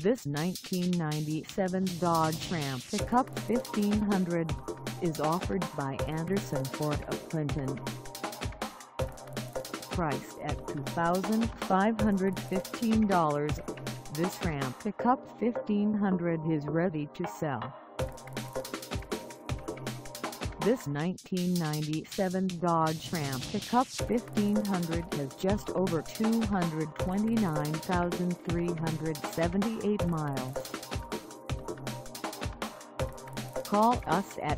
This 1997 Dodge Ram Pickup 1500 is offered by Anderson Ford of Clinton. Priced at $2,515, this Ram Pickup 1500 is ready to sell. This 1997 Dodge Ram Pickup 1500 has just over 229,378 miles. Call us at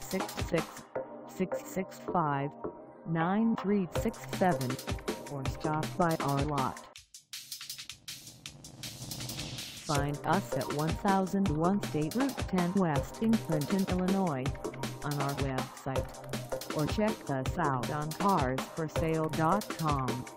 866-665-9367 or stop by our lot. Find us at 1001 State Route 10 West in Clinton, Illinois, on our website, or check us out on carsforsale.com.